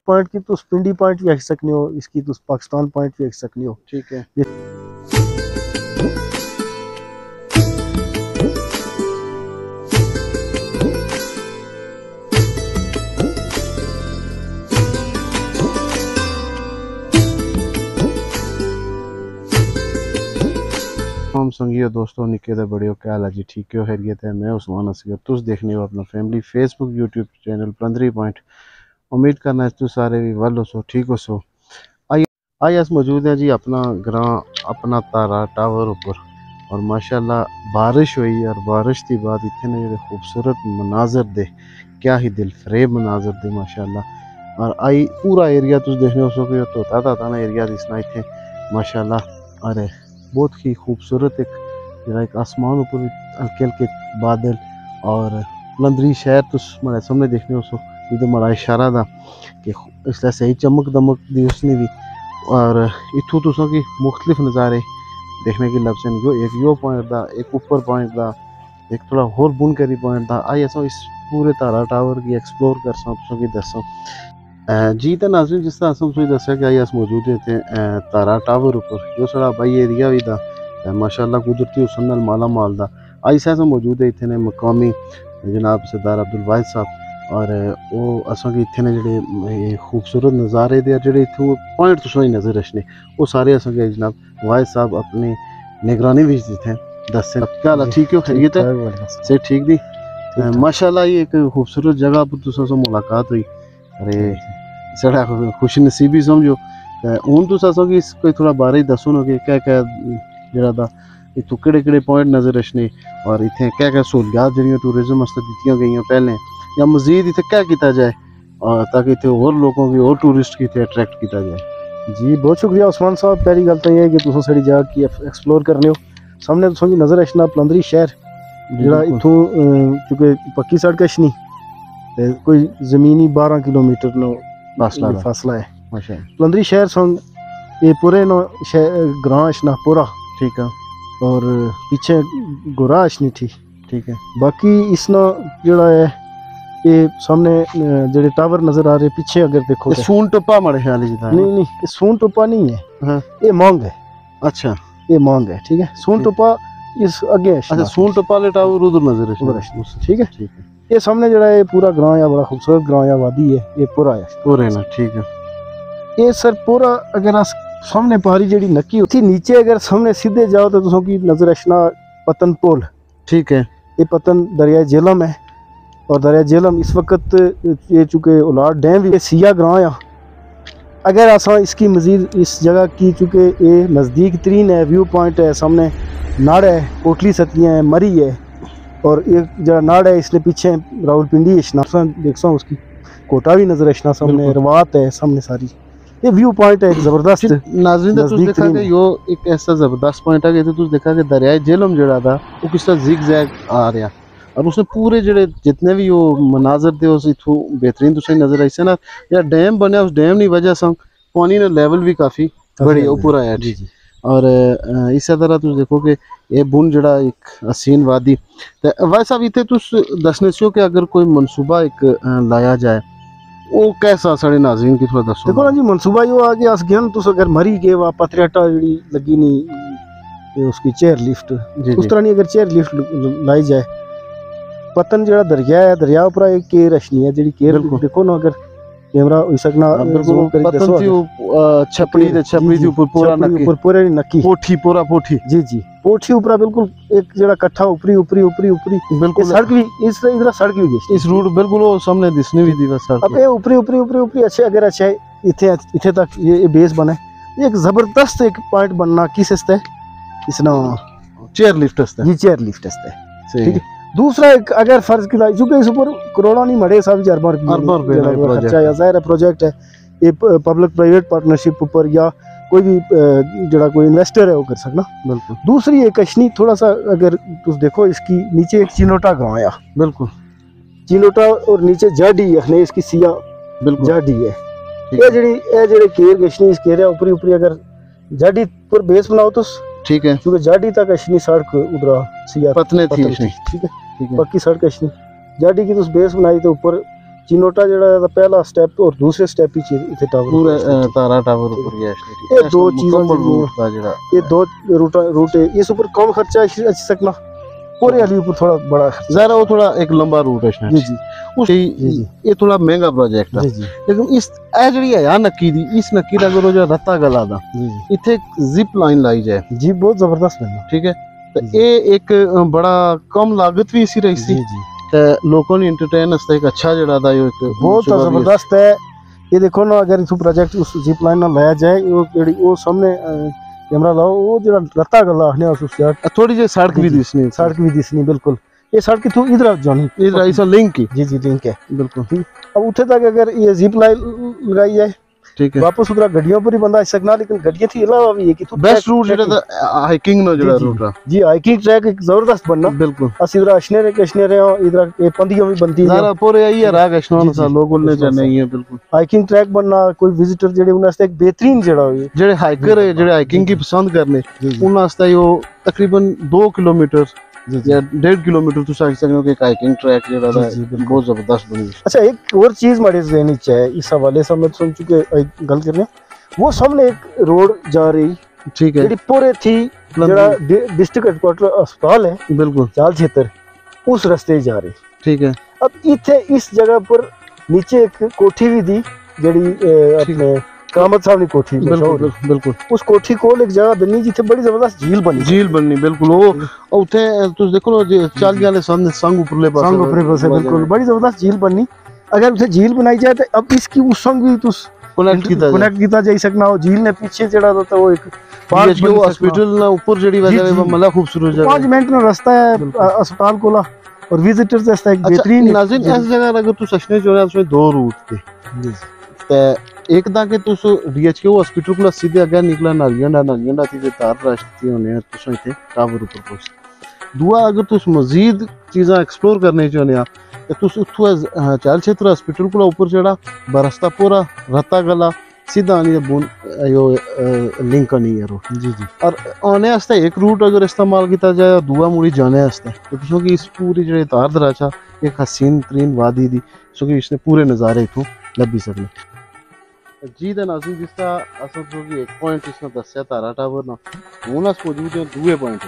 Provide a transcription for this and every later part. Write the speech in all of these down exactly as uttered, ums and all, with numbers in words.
Point کی تس Pindi point بھی آکھ سکنے ہو، اس کی تس پاکستان پوائنٹ بھی آکھ سکنے ہو. ٹھیک ہے. ہم سنگیو دوستوں نکے دے بڑے ہو کیا حال ہے جی؟ ٹھیک ہے خیریت ہے. میں عثمان اصغر، تس دیکھنے ہو اپنا family Facebook YouTube channel Palandri point. امید کرنا ہے تو سارے بھی ول ہو سو ٹھیک ہو سو. آئی آئی اس موجود ہیں جی اپنا گراں اپنا تارا ٹاور اوپر، اور ماشاءاللہ بارش ہوئی اور بارش دی بعد اتنے جڑے خوبصورت مناظر دے، کیا ہی دل فریب مناظر دے ماشاءاللہ. اور آئی پورا ایریا تس دیکھنے ہو سو کہ تو تا تا نا ایریا دسنا اتنے ماشاءاللہ. اور بہت ہی خوبصورت ایک جڑا ایک آسمان اوپر ہلکے ہلکے بادل، اور پلندری شہر تس ہمارے سامنے دیکھنے ہو سو ادھر ہمارا اشارہ دا کہ اس طرح صحیح چمک دمک دی اس نے بھی. اور اتھو تسوں کی مختلف نظارے دیکھنے کی لفظ ہیں، ایک یو پوائنٹ دا، ایک اوپر پوائنٹ دا، ایک تھوڑا ہور بن کری پوائنٹ دا. آئی ایسا اس پورے تارا ٹاور کی ایکسپلور کر سا تسوں کی دسوں. جی تے ناظرین جس طرح ہم تمہیں دسیا کہ آئی اس موجود تھے تارا ٹاور اوپر، جو سڑا بائی ایریا بھی دا ماشاءاللہ قدرتی حسن نال مالا مال دا. آئی سا موجود ہے اتنے مقامی جناب سردار عبدالواحد صاحب، اور وہ اساں کی اتنے جڑے خوبصورت نظارے دے جڑے اتھوں پوائنٹ تسوں ہی نظر رکھنے وہ سارے اساں کے جناب واحد صاحب اپنی نگرانی وچ دتے دسے. کیا حال ٹھیک ہے خیریت ہے؟ سے ٹھیک دی ماشاءاللہ. یہ ایک خوبصورت جگہ پر تساں سے ملاقات ہوئی، ارے سڑا خوش نصیبی سمجھو. ہوں تو اساں کی کوئی تھوڑا بارے دسو نا کہ کیا کیا جڑا دا اتھوں کہڑے کہڑے پوائنٹ نظر رکھنے، اور اتنے کیا کیا سہولیات جڑیاں ٹورزم واسطے دتیاں گئیاں پہلے، یا مزید اتنے کیا کیتا جائے اور تاکہ اتنے اور لوگوں کی اور ٹورسٹ کی اتنے اٹریکٹ کیتا جائے. جی بہت شکریہ عثمان صاحب. پہلی گل تو یہ ہے کہ تسوں ساری جگہ کی ایکسپلور کرنے ہو. سامنے تسوں کی نظر رکھنا پلندری شہر جڑا اتھوں چونکہ پکی سڑک اشنی تے کوئی زمینی بارہ کلو میٹر نو فاصلہ فاصلہ ہے. پلندری شہر سن یہ پورے نو گراں اشنا پورا ٹھیک ہے، اور پیچھے گورا اشنی تھی. ٹھیک ہے. باقی اس نا جڑا ہے یہ سامنے جڑے ٹاور نظر آ رہے پیچھے اگر دیکھو سون ٹپا مڑے خیال ہے. نہیں نہیں یہ سون ٹپا نہیں ہے، یہ مانگ ہے. اچھا یہ مانگ ہے. ٹھیک ہے. سون ٹپا اس اگے اچھا سون ٹپا والے ٹاور ادھر نظر ہے. ٹھیک ہے. ٹھیک ہے. یہ سامنے جڑا ہے پورا گراں یا بڑا خوبصورت گراں یا وادی ہے، یہ پورا ہے پورے نا. ٹھیک ہے. یہ سر پورا اگر سامنے پہاڑی جڑی نکی ہوتی نیچے اگر سامنے سیدھے جاؤ تو تسوں کی نظر اشنا پتن پول. ٹھیک ہے. یہ پتن دریائے جہلم ہے، اور دریائے جہلم اس وقت یہ چونکہ اولاد ڈیم بھی سیاہ گراں ہے. اگر اساں اس کی مزید اس جگہ کی چونکہ یہ نزدیک ترین ہے، ویو پوائنٹ ہے، سامنے ناڑ ہے، کوٹلی ستیاں ہے، مری ہے، اور ایک جڑا ناڑ ہے اس نے پیچھے راول پنڈی اشنا دیکھ سو اس کی کوٹا بھی نظر اشنا سامنے، روات ہے سامنے ساری. یہ ویو پوائنٹ ہے زبردست. ناظرین تو دیکھا کہ یہ ایک ایسا زبردست پوائنٹ ہے کہ تو دیکھا کہ دریائے جہلم جڑا تھا وہ کس طرح زگ زیگ آ رہا، اور اس نے پورے جڑے جتنے بھی وہ مناظر تھے اس اتھوں بہترین تو صحیح نظر آئی سے نا. یا ڈیم بنیا اس ڈیم کی وجہ سے پانی نے لیول بھی کافی بڑی اوپر آیا. جی جی. اور اسی طرح تم دیکھو کہ یہ بن جڑا ایک حسین وادی ویسا بھی تھے تس دسنے سو کہ اگر کوئی منصوبہ ایک لایا جائے وہ کیسا سڑے ناظرین کی تھوڑا دسو. دیکھو نا جی منصوبہ یہ آ گیا اس گن تو اگر مری گئے وا پتریاٹا جڑی لگی نہیں اس کی چیئر لفٹ اس طرح نہیں اگر چیئر لفٹ لائی جائے. پتن جڑا دریا ہے دریا اوپر ایک کیر اشنی ہے جڑی کیر دیکھو نا اگر کیمرہ ہوئی سکنا پتن تھی چھپڑی تے چھپڑی تھی اوپر پورا نکی اوپر پورا نکی پوٹھی پورا پوٹھی. جی جی پوٹھی اوپر بالکل ایک جڑا کٹھا اوپری اوپری اوپری اوپری بالکل سڑک بھی اس ادھر سڑک بھی گئی اس روٹ بالکل وہ سامنے دسنے بھی دی بس. اب یہ اوپری اوپری اوپری اوپری اچھے اگر اچھا اتنے اتنے تک یہ بیس بنے ایک زبردست ایک پوائنٹ بننا کس استے اس نا چیئر لفٹ استے. جی چیئر لفٹ استے. ٹھیک ہے. دوسرا ایک اگر فرض کی چونکہ اس اوپر کروڑا نہیں مڑے صاحب ارباں روپے خرچہ یا ظاہر پروجیکٹ ہے یہ پبلک پرائیویٹ پارٹنرشپ اوپر یا کوئی بھی جڑا کوئی انویسٹر ہے وہ کر سکنا. بالکل. دوسری ایک اشنی تھوڑا سا اگر تم دیکھو اس کی نیچے ایک چینوٹا گاؤں ہے. بالکل. چینوٹا اور نیچے جاڈی اخنے اس کی سیاہ بالکل جاڈی ہے. یہ جڑی یہ جڑے کیر گشنی اس کیریا اوپری اوپری اگر جاڈی پر بیس بناؤ تو ٹھیک ہے کیونکہ جاڈی تک اشنی سڑک ادھر سیاہ پتنے تھی. ٹھیک ہے. پکی سڑک اشنی جاڈی کی تو بیس بنائی تو اوپر ਚੀਨੋਟਾ ਜਿਹੜਾ ਇਹਦਾ ਪਹਿਲਾ ਸਟੈਪ ਔਰ ਦੂਸਰੇ ਸਟੈਪ ਵਿੱਚ ਇੱਥੇ ਟਾਵਰ ਪੂਰਾ ਤਾਰਾ ਟਾਵਰ ਉੱਪਰ ਗਿਆ ਇਸ ਇਹ ਦੋ ਚੀਜ਼ਾਂ ਰੂਟ ਦਾ ਜਿਹੜਾ ਇਹ ਦੋ रूट रूट है इस ऊपर कम खर्चा है अच्छी सकना पूरे अली ऊपर थोड़ा बड़ा ज़रा वो थोड़ा एक लंबा रूट है जी जी उस ये थोड़ा महंगा प्रोजेक्ट है जी जी लेकिन इस ए जड़ी है यार नक्की दी इस नक्की दा करो जो रत्ता गला दा जी इथे जिप लाइन लाई जाए जी बहुत जबरदस्त बनना ठीक है तो ये एक बड़ा कम लागत भी इसी रही सी जी ते लोगों ने एंटरटेन वास्ते एक अच्छा जड़ा दा यो एक बहुत जबरदस्त है ये देखो ना अगर इस प्रोजेक्ट उस जिप लाइन ना लाया जाए वो जड़ी वो सामने कैमरा लाओ वो जरा रत्ता गला आने उस यार थोड़ी जी सड़क भी दिसनी सड़क भी दिसनी बिल्कुल ये सड़क तो इधर जानी इधर ऐसा लिंक ही जी जी लिंक है बिल्कुल अब उठे तक अगर ये जिप लाइन लगाई जाए ठीक है वापस उधर गड्डियों पर ही बंदा आ सकना लेकिन गड्डियां थी अलावा भी है कि तू बेस्ट रूट जेड़ा दा हाइकिंग नो जेड़ा रूट है जी हाइकिंग ट्रैक एक जबरदस्त बनना बिल्कुल अस इधर अशने रे कशने रे इधर ये पंदियां भी बनती है सारा पूरे यही है राग अशनान सा लोग उन्ने जाने ही है बिल्कुल हाइकिंग ट्रैक बनना कोई विजिटर जेड़े उन वास्ते एक बेहतरीन जेड़ा होए जेड़े हाइकर है जेड़े हाइकिंग की पसंद करने उन वास्ते यो तकरीबन दो किलोमीटर या डेढ़ किलोमीटर तो सक सकते हो कि हाइकिंग ट्रैक जेड़ा दा बहुत जबरदस्त बनी। अच्छा एक और चीज मारे देनी चाहिए इस हवाले से हम सुन चुके गल कर रहे हैं वो सामने एक रोड जा रही ठीक है जेडी पूरे थी जेड़ा डिस्ट्रिक्ट हेडक्वार्टर अस्पताल है बिल्कुल चाल क्षेत्र उस रास्ते जा रही ठीक है। अब इथे इस जगह पर नीचे एक कोठी भी दी जेडी अपने कामत साहब की कोठी बिल्कुल बिल्कुल उस कोठी को एक जगह बनी जिथे बड़ी जबरदस्त झील बनी झील बननी बिल्कुल वो उथे तुस देखो लो चाल वाले संग संग ऊपरले पासे संग ऊपरले पासे बिल्कुल बड़ी जबरदस्त झील बननी अगर उसे झील बनाई जाए तो अब इसकी उस संग भी तुस कनेक्ट कीता कनेक्ट कीता जा सकना हो झील ने पीछे जड़ा था वो एक पांच जो हॉस्पिटल ना ऊपर जड़ी वजह है मतलब खूबसूरत जगह पांच मिनट का रास्ता है अस्पताल कोला और विजिटर्स रास्ता एक बेहतरीन नाज़रीन इस जगह अगर तू सचने जो है उसमें दो रूट थे ते एक दा के तुस डीएचक्यू हॉस्पिटल कोला सीधे अगे निकला नालियंडा नालियंडा थी जे तार रास्ते होने तुस इथे टावर ऊपर पहुंच दुआ अगर तुस मजीद चीज़ां एक्सप्लोर करने चाहने आ ते तुस उत्थों चाल क्षेत्र हॉस्पिटल कोला ऊपर चढ़ा बरस्ता पूरा रत्ता गला सीधा आनी बुन यो लिंक नहीं है रो जी जी और आने वास्ते एक रूट अगर इस्तेमाल किया जाए दुआ मुड़ी जाने वास्ते तो तुसों की इस पूरी जेह्ड़ी तार दराचा एक हसीन तरीन वादी दी सो कि इसने पूरे नज़ारे इथों लब्भी सकने जी दा नाज़रीन जिस तरह असल जो कि एक पॉइंट इसने दस्या तारा टावर ना हूं अस मौजूद हैं दूए पॉइंट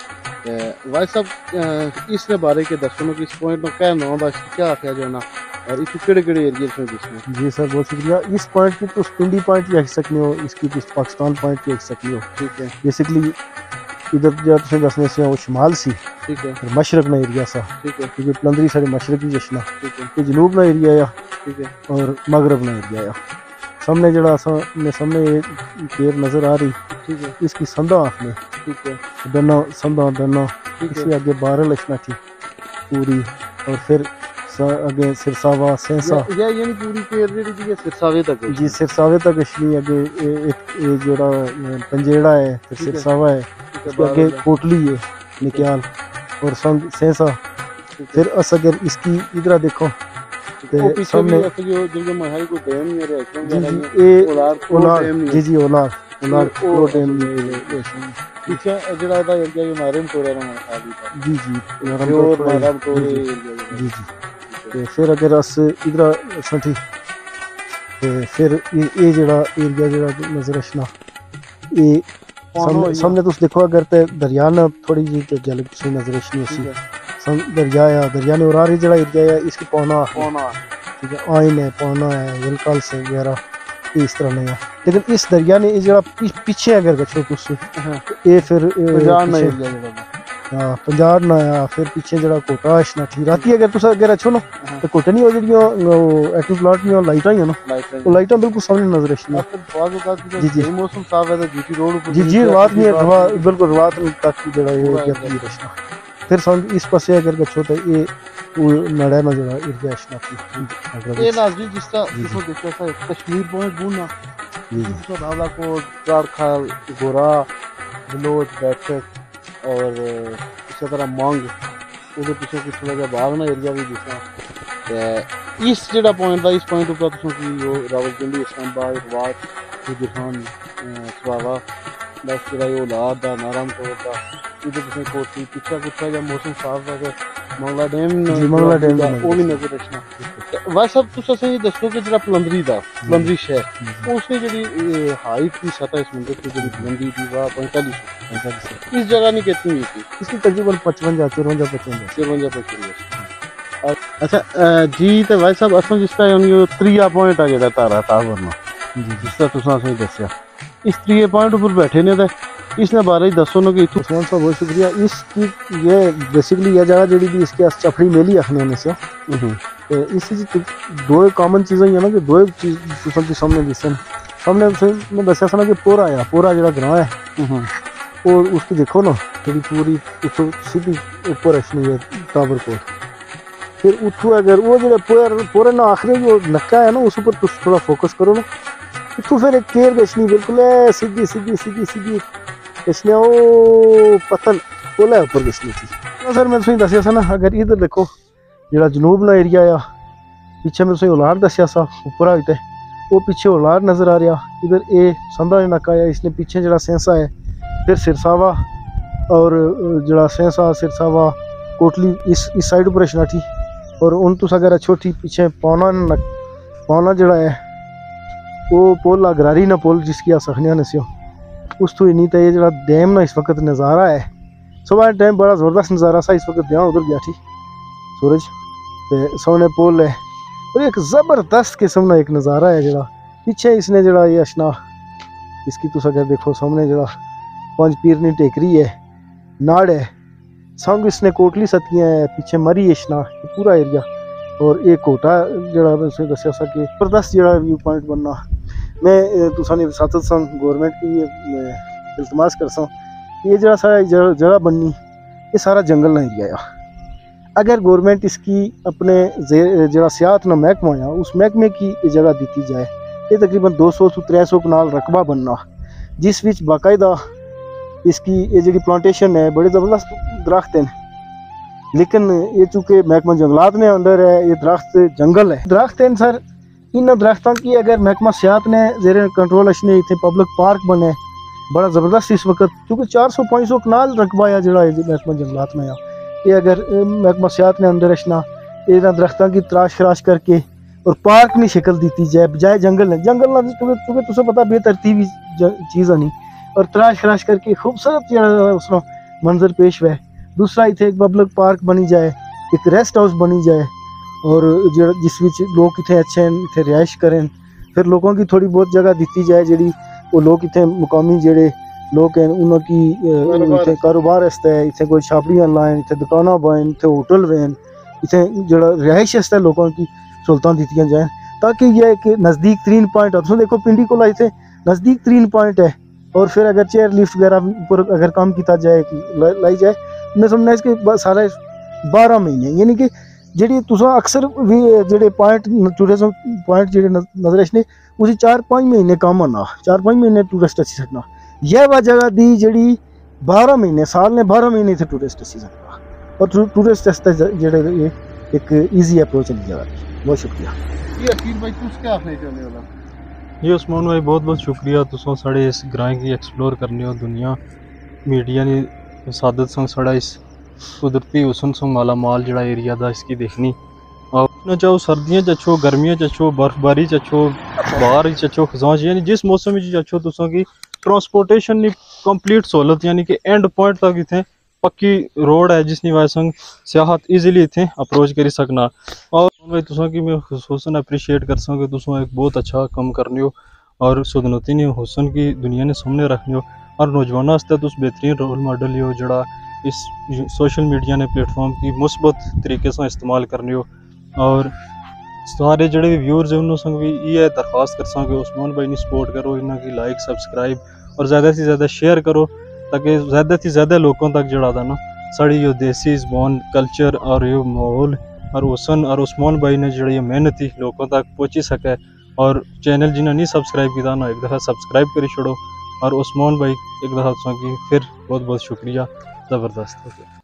पर भाई साहब इसने बारे के दसो कि इस पॉइंट में क्या नाम दा क्या आख्या जाना और इस केड़े केड़े एरिया में दिसने। जी सर बहुत शुक्रिया इस पॉइंट की तो पिंडी पॉइंट भी आख सकते हो इसकी तो पाकिस्तान पॉइंट भी आख सकते हो ठीक है बेसिकली इधर जो तुम दसने से वो शुमाल सी ठीक है और मशरक ना एरिया सा ठीक है क्योंकि पलंदरी साढ़े मशरकी जश्ना ठीक है ये जनूब ना एरिया या ठीक है और मगरब ना एरिया या सामने जड़ा सामने सामने पेड़ नजर आ रही ठीक है इसकी संदा आखने ठीक है दोनों संदा दोनों ठीक इसके आगे बारह लक्षणा थी पूरी और फिर आगे सिरसावा सेंसा या यानी पूरी पेड़ जेडी थी सिरसावे तक जी सिरसावे तक अश्नी आगे एक ये जोड़ा पंजेड़ा है फिर सिरसावा है उसके आगे कोटली है निक्याल और संग सेंसा फिर अस अगर इसकी इधर देखो सामने जो जो महाई को डैम नहीं रहा है ये ओलार ओलार जी जी ओलार ओलार वो डैम पीछे जड़ा दा एरिया जो नारम टोरा ना खाली जी जी नारम टोरे जी जी ते फिर अगर अस इधर सठी ते फिर ये ये जड़ा एरिया जड़ा नजर आना ये सामने सामने तुस देखो अगर ते दरिया ना थोड़ी जी ते जल से नजर आनी उसी सम दरिया है दरिया ने और जड़ा एरिया है इसकी पौना पौना ठीक है आइन है पौना है विलकल से वगैरह इस तरह नहीं है लेकिन इस दरिया ने जड़ा पीछे अगर बचो तुस ये फिर पंजाब ना एरिया जड़ा हां पंजाब ना आया फिर पीछे जड़ा कोटा अशना थी राती अगर तुस अगर अच्छो ना तो कोटा नहीं हो जड़ियां एक्टिव प्लॉट में लाइटां ही ना वो लाइटां बिल्कुल सामने नजर आनी जी जी मौसम साफ है तो जीटी रोड जी जी रात में हवा बिल्कुल रात तक जड़ा ये एरिया रचना फिर संग इस पासे अगर गच्छो तो ये नड़ा में जड़ा एरिया अशना थी ये नाज़रीन जिस तरह इसको देखो सा कश्मीर पॉइंट बूना जी जी रावला को कारखाल गोरा बलोच बैठक और इसी तरह मांग उधर पीछे कुछ थोड़ा जा बाहर ना एरिया भी दिखा ते इस जेड़ा पॉइंट था इस पॉइंट ऊपर तुम की वो रावलपिंडी इस्लामाबाद वाट गुजरान सवावा बस जेड़ा वो लाद दा नारायण कोट दा इधर तुम कोठी पीछे कुछ जा मौसम साफ है मंगला डैम जी मंगला डैम दा ਉਹ ਵੀ ਨਜ਼ਰ ਰੱਖਣਾ ਵਾਹ ਸਭ ਤੁਸੀਂ ਅਸੀਂ ਦੱਸੋ ਕਿ ਜਿਹੜਾ ਪਲੰਦਰੀ ਦਾ ਪਲੰਦਰੀ ਸ਼ਹਿਰ ਉਸ ਦੀ ਜਿਹੜੀ ਹਾਈਟ ਦੀ ਸਤਹ ਇਸ ਮੰਦਰ ਦੀ ਜਿਹੜੀ ਬੁਲੰਦੀ ਦੀ ਵਾ पैंतालीस सौ इस जगह नहीं कितनी हुई थी इसकी तकरीबन पचपन चौवंजा पचवंजा चौवंजा पचवंजा अच्छा जी तो भाई साहब असल जिसका त्रीया पॉइंट आ जेह्ड़ा तारा टावर ना जी जिसका तुसां असें दस्सेआ इस त्रीए पॉइंट उप्पर बैठे ने ते इसने बारे च दस्सो ना कि इत्थूं उस्मान साहब बहुत शुक्रिया इसकी ये बेसिकली ये जगह जेह्ड़ी भी इसके अस चफड़ी मेली आखने ने से ते इस च दो कॉमन चीज़ां ही है ना कि दो चीज तुसां के सामने दिसन सामने मैं दस्सेआ सा ना कि पोरा आया पोरा जेह्ड़ा ग्रां है और उसकी देखो ना थोड़ी पूरी उतो सीधी ऊपर रखनी है टावर को फिर उठो अगर वो जो पूरे पूरे ना आखिरी जो नक्का है ना उस ऊपर कुछ थोड़ा फोकस करो ना इतू फिर एक केयर गशनी बिल्कुल है सीधी सीधी सीधी सीधी गशनी ओ पतन पोला ऊपर गशनी थी ना सर मैं तुसें दसिया सा ना अगर इधर देखो जेड़ा जनूब ना एरिया आ पीछे मैं तुसें उलार दसिया सा ऊपर आते वो पीछे उलार नजर आ रहा इधर ए संधा नक्का है इसने पीछे जड़ा सेंसा है फिर सिरसावा और जड़ा सेंसा सिरसावा कोटली इस इस साइड पर शनाठी और उन तुस अगर छोटी पीछे पौना न पौना जड़ा है वो पोल अगरारी ना पोल जिसकी आ सखनिया नसियो उस तो नहीं तो ये जड़ा डैम ना इस वक्त नज़ारा है सुबह टाइम बड़ा ज़बरदस्त नज़ारा सा इस वक्त ध्यान उधर गया थी सूरज पे सोने पोल है और एक ज़बरदस्त किस्म का एक नज़ारा है जड़ा पीछे इसने जड़ा ये अशना इसकी तुस अगर देखो सामने जड़ा पांच पीरनी टेकरी है नाड़ है संग इसने कोटली सतियाँ है पीछे मरी इशना पूरा एरिया और एक कोटा जड़ा दसिया सा कि जबरदस्त जड़ा व्यू पॉइंट बनना मैं तुसा ने साथ संग गवर्नमेंट की इल्तमास कर सा ये जड़ा सारा जगह बननी ये सारा जंगल ना एरिया है अगर गवर्नमेंट इसकी अपने जड़ा सियाहत ना महकमा है उस महकमे की जगह दी जाए ये तकरीबन दो सौ तो त्रै सौ कनाल रकबा बनना जिस विच बाकायदा इसकी ये जी प्लांटेशन है बड़े ज़बरदस्त दरख्त हैं लेकिन ये चूँकि महकमा जंगलात ने अंदर है ये दरख्त जंगल है दरख्त हैं सर इन दरख्तों की अगर महकमा सियाहत ने जेर कंट्रोल अच्छे इतने पब्लिक पार्क बने बड़ा ज़बरदस्त इस वक्त क्योंकि चार सौ पाँच सौ कनाल रकबा है जड़ा महकमा जंगलात में ये अगर महकमा सियाहत ने अंदर रचना ये दरख्तों की तराश खराश करके और पार्क नहीं शक्ल दी जाए बजाय जंगल है जंगल ना क्योंकि तुझे पता बेतरतीबी चीज़ नहीं और तराश खराश करके खूबसूरत उसका मंजर पेश हुआ दूसरा इतने एक पब्लिक पार्क बनी जाए एक रेस्ट हाउस बनी जाए और जिस विच लोग इतने अच्छे इतने रिहाइश करें फिर लोगों की थोड़ी बहुत जगह दी जाए जी वो लोग इतने मुकामी जेडे लोग हैं उनकी इतने कारोबार है इतने कोई छापड़ियाँ लाएं इतने दुकाना बन इतने होटल बन इतने जड़ा रिहाइश है लोगों की सहूलतां दी जाए ताकि यह एक नज़दीक तरीन पॉइंट है देखो पिंडी को इतने नज़दीक तरीन पॉइंट है और फिर अगर चेयर लिफ्ट वगैरह ऊपर अगर काम किया जाए कि लाई जाए मैं समझना इसके सारे बारह महीने यानी कि जी तुसा अक्सर भी जेडे पॉइंट टूरिज्म पॉइंट जेडे नजर रखने उसी चार पाँच महीने काम आना चार पाँच महीने टूरिस्ट अच्छी सकना यह वह जगह दी जी बारह महीने साल ने बारह महीने इतने टूरिस्ट अच्छी सकना और टूरिस्ट आस्ते जेडे एक ईजी अप्रोच है जगह की बहुत शुक्रिया ये अकील भाई तुस क्या आखने चाहने वाला जी उस्मान भाई बहुत बहुत शुक्रिया तुसों साढ़े इस ग्रां की एक्सप्लोर करने हो दुनिया मीडिया ने सादत संग साढ़ा इस कुदरती हुसन संग माला माल जड़ा एरिया दा इसकी देखनी और ना चाहो सर्दियाँ चच्छो गर्मियाँ चच्छो बर्फबारी चच्छो बाहर चच्छो खजां यानी जिस मौसम में चच्छो तुसों की ट्रांसपोर्टेशन की कंप्लीट सहूलत यानी कि एंड पॉइंट तक इतने पक्की रोड है जिसकी वजह से सियाहत ईजीली इतने अप्रोच करी सकना और भाई तुसा की मैं हुसन अप्रीशिएट कर सक तुसा एक बहुत अच्छा काम करने हो और सुदनती ने हुसन की दुनिया ने सामने रखने हो और नौजवानों वास्ते तुस बेहतरीन रोल मॉडल हो जड़ा इस सोशल मीडिया ने प्लेटफॉर्म की मुस्बत तरीके से इस्तेमाल करने हो और सारे जड़े भी व्यूअर्स हैं उन्होंने संग भी ये दरख्वास्त कर सकें उस्मान भाई ने सपोर्ट करो इन्हों की लाइक सब्सक्राइब और ज़्यादा से ज़्यादा शेयर करो ताकि ज़्यादा से ज़्यादा लोगों तक जड़ा था ना साड़ी यो देसी ज़बान कल्चर और यो माहौल और हुसन और उस्मान भाई ने जड़ी मेहनती लोगों तक पहुँची सके और चैनल जिन्हें नहीं सब्सक्राइब किया ना एक दफ़ा सब्सक्राइब करी छोड़ो और उस्मान भाई एक दफ़ा की फिर बहुत बहुत शुक्रिया ज़बरदस्त हो गया।